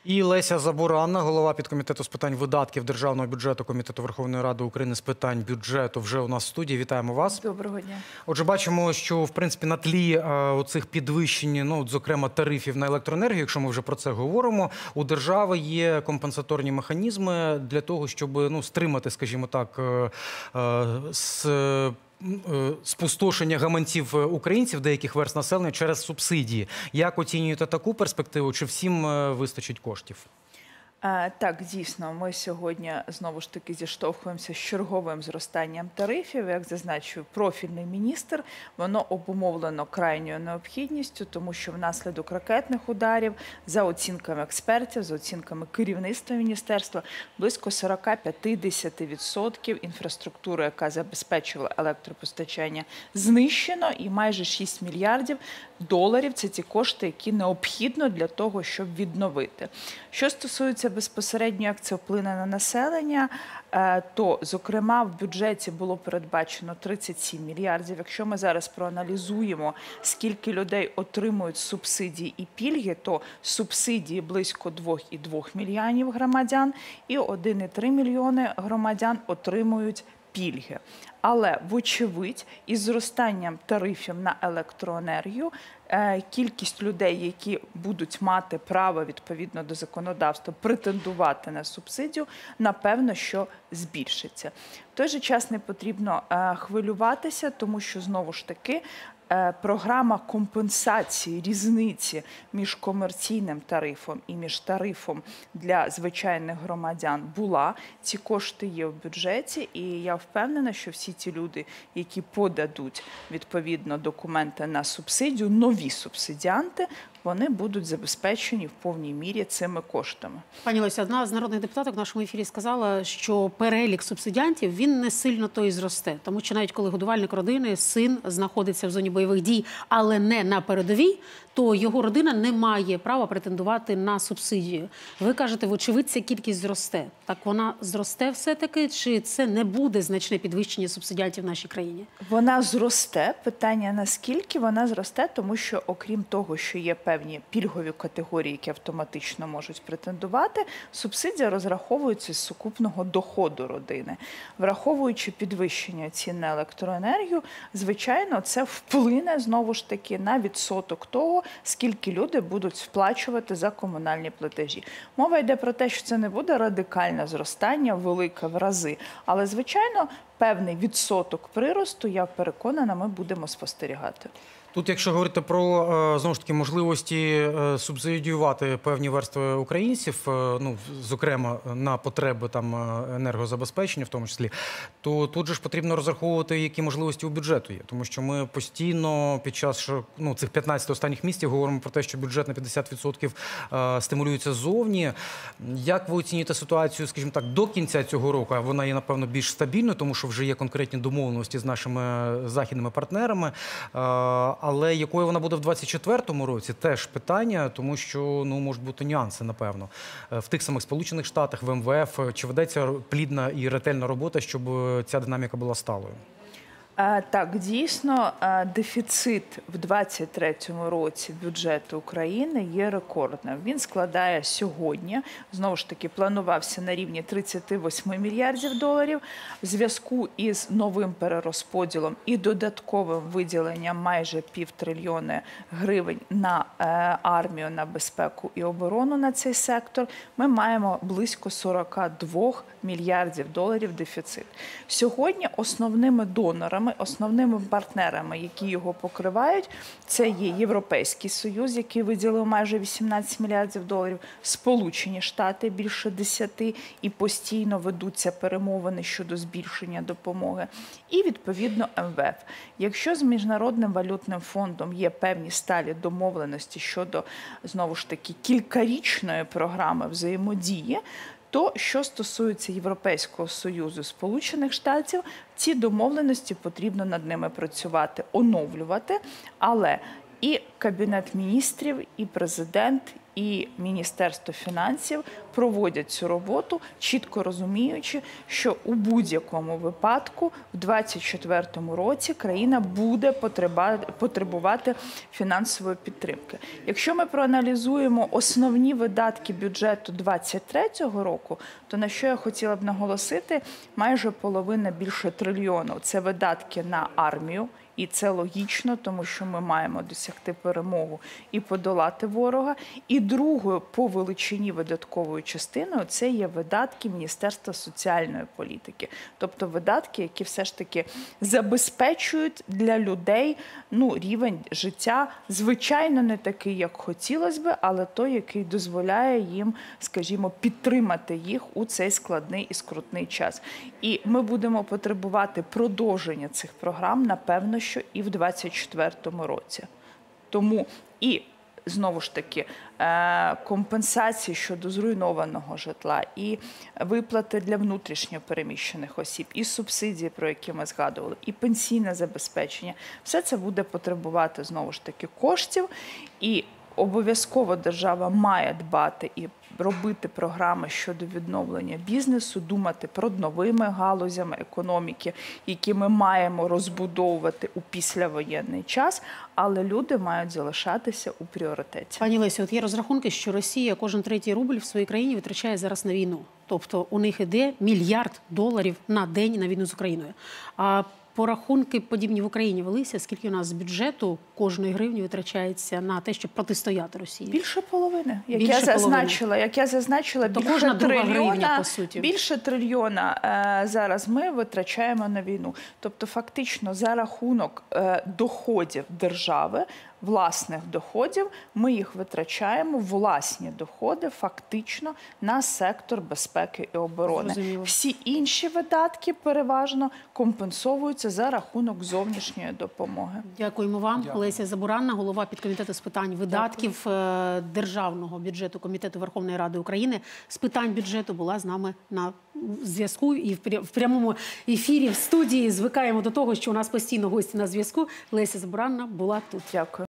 І Леся Забуранна, голова підкомітету з питань видатків Державного бюджету Комітету Верховної Ради України з питань бюджету, вже у нас в студії. Вітаємо вас. Доброго дня. Отже, бачимо, що, в принципі, на тлі оцих підвищень, зокрема, тарифів на електроенергію, якщо ми вже про це говоримо, у держави є компенсаторні механізми для того, щоб стримати, скажімо так, спустошення гаманців українців, деяких верств населення, через субсидії. Як оцінюєте таку перспективу? Чи всім вистачить коштів? Так, дійсно, ми сьогодні знову ж таки зіштовхуємося з черговим зростанням тарифів. Як зазначив профільний міністр, воно обумовлено крайньою необхідністю, тому що внаслідок ракетних ударів, за оцінками експертів, за оцінками керівництва міністерства, близько 40–50% інфраструктури, яка забезпечувала електропостачання, знищено, і майже 6 мільярдів доларів – це ті кошти, які необхідно для того, щоб відновити. Що стосується безпосередньо, як це вплине на населення, то, зокрема, в бюджеті було передбачено 37 мільярдів. Якщо ми зараз проаналізуємо, скільки людей отримують субсидії і пільги, то субсидії близько 2,2 мільйонів громадян і 1,3 мільйони громадян отримують пільги. Але, вочевидь, із зростанням тарифів на електроенергію кількість людей, які будуть мати право, відповідно до законодавства, претендувати на субсидію, напевно, що збільшиться. В той же час не потрібно хвилюватися, тому що, знову ж таки, програма компенсації різниці між комерційним тарифом і між тарифом для звичайних громадян була. Ці кошти є в бюджеті, і я впевнена, що всі ті люди, які подадуть відповідно документи на субсидію, нові субсидіанти, вони будуть забезпечені в повній мірі цими коштами. Пані Леся, одна з народних депутаток в нашому ефірі сказала, що перелік субсидіантів, він не сильно то і зросте. Тому що навіть коли годувальник родини, син знаходиться в зоні бойових дій, але не на передовій, то його родина не має права претендувати на субсидію. Ви кажете, вочевидь, ця кількість зросте. Так вона зросте все-таки, чи це не буде значне підвищення субсидіантів в нашій країні? Вона зросте. Питання, наскільки вона зросте, тому що, окрім того, що є певні пільгові категорії, які автоматично можуть претендувати, субсидія розраховується з сукупного доходу родини. Враховуючи підвищення цін на електроенергію, звичайно, це вплине, знову ж таки, на відсоток того, скільки люди будуть сплачувати за комунальні платежі. Мова йде про те, що це не буде радикальне зростання, велике в рази, але, звичайно, певний відсоток приросту, я переконана, ми будемо спостерігати. Тут, якщо говорити про, знову ж таки, можливості субсидіювати певні верстви українців, зокрема, на потреби енергозабезпечення в тому числі, то тут же ж потрібно розраховувати, які можливості у бюджету є. Тому що ми постійно під час цих 15 останніх місяців говоримо про те, що бюджет на 50% стимулюється ззовні. Як ви оцінюєте ситуацію, скажімо так, до кінця цього року? Вона є, напевно, більш стабільною, тому що вже є конкретні домовленості з нашими західними партнерами. Але якою вона буде в 2024 році, теж питання, тому що можуть бути нюанси, напевно. В тих самих Сполучених Штатах, в МВФ, чи ведеться плідна і ретельна робота, щоб ця динаміка була сталою? Так, дійсно, дефіцит в 2023 році бюджету України є рекордним. Він складає сьогодні, знову ж таки, планувався на рівні 38 мільярдів доларів. В зв'язку із новим перерозподілом і додатковим виділенням майже 1,5 трильйона гривень на армію, на безпеку і оборону на цей сектор, ми маємо близько 42 мільярдів доларів дефіцит. Сьогодні основними донорами, основними партнерами, які його покривають, це є Європейський Союз, який виділив майже 18 мільярдів доларів, Сполучені Штати більше 10, і постійно ведуться перемовини щодо збільшення допомоги, і, відповідно, МВФ. Якщо з Міжнародним валютним фондом є певні сталі домовленості щодо, знову ж таки, кількарічної програми взаємодії, то, що стосується Європейського Союзу, Сполучених Штатів, ці домовленості потрібно над ними працювати, оновлювати, але і Кабінет міністрів, і президент, і Міністерство фінансів проводять цю роботу, чітко розуміючи, що у будь-якому випадку в 2024 році країна буде потребувати фінансової підтримки. Якщо ми проаналізуємо основні видатки бюджету 2023 року, то на що я хотіла б наголосити, майже половина, більше трильйону – це видатки на армію. І це логічно, тому що ми маємо досягти перемогу і подолати ворога. І другою по величині видатковою частиною це є видатки Міністерства соціальної політики. Тобто видатки, які все ж таки забезпечують для людей рівень життя, звичайно, не такий, як хотілося б, але той, який дозволяє їм, скажімо, підтримати їх у цей складний і скрутний час. І ми будемо потребувати продовження цих програм, напевно, що і в 2024 році. Тому і, знову ж таки, компенсації щодо зруйнованого житла, і виплати для внутрішньо переміщених осіб, і субсидії, про які ми згадували, і пенсійне забезпечення. Все це буде потребувати, знову ж таки, коштів, і обов'язково держава має дбати і робити програми щодо відновлення бізнесу, думати про новими галузями економіки, які ми маємо розбудовувати у післявоєнний час, але люди мають залишатися у пріоритеті. Пані Лесю, от є розрахунки, що Росія кожен третій рубль в своїй країні витрачає зараз на війну. Тобто у них іде $1 мільярд на день на війну з Україною. А порахунки подібні в Україні велися? Скільки у нас з бюджету кожної гривні витрачається на те, щоб протистояти Росії? Більше половини. Як я зазначила, більше трильйона зараз ми витрачаємо на війну. Тобто фактично за рахунок доходів держави, власних доходів, ми їх витрачаємо, власні доходи, фактично на сектор безпеки і оборони. Зрозуміло. Всі інші видатки переважно компенсовуються за рахунок зовнішньої допомоги. Дякуємо вам. Леся Забуранна, голова підкомітету з питань видатків Державного бюджету Комітету Верховної Ради України з питань бюджету, була з нами на зв'язку і в прямому ефірі в студії. Звикаємо до того, що у нас постійно гості на зв'язку. Леся Забуранна була тут. Дякую.